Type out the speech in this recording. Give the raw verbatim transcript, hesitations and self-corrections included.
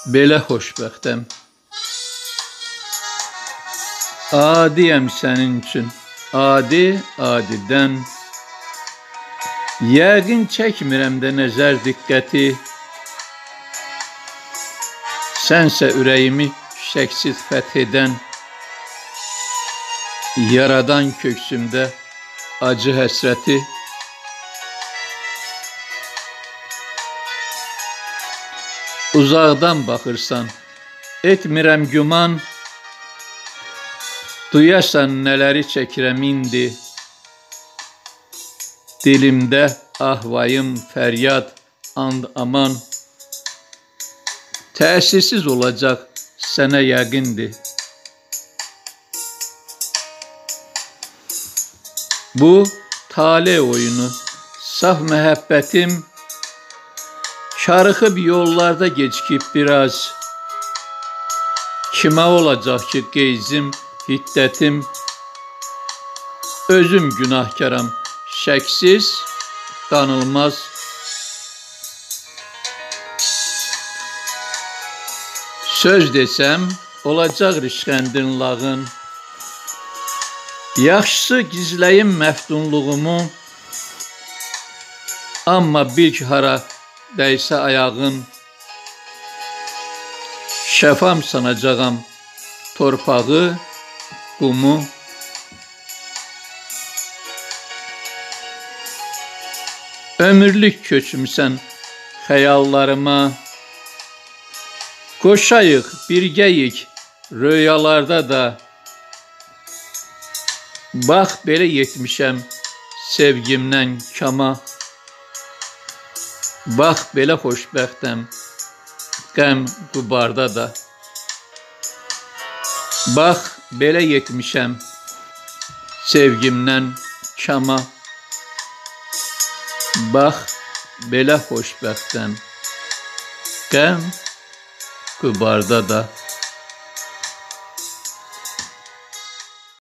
Belə xoşbəxtəm. Adiyəm sənin üçün, adi adidən. Yəqin çəkmirəm də nəzər diqqəti. Sənsə ürəyimi şəksiz fəth edən, yaradan köksümdə acı həsrəti. Uzaqdan baxırsan, etmirəm güman, duyasan nələri çəkirəm indi. Dilimdə ahvayım, fəryad, and aman, təsirsiz olacaq sənə yəqindir. Bu tale oyunu, saf məhəbbətim, karıxıb yollarda gecikib biraz. Kimə olacaq ki qeyzim, hiddətim, özüm günahkaram, şəksiz, danılmaz. Söz desəm, olacaq rişxəndin lağın. Yaxşısı gizləyim məftunluğumu, amma bir ki hara dəysə ayağın, şəfam sanacağam torpağı, qumu. Ömürlük köçmüsən xəyallarıma, qoşayıq, birgəyik röyalarda da. Bax, belə yetmişəm sevgimdən kama. Bax, belə xoşbəxtəm qəm qubarda da. Bax, belə yetmişəm sevgimdən kama. Bax, belə xoşbəxtəm qəm qubarda da.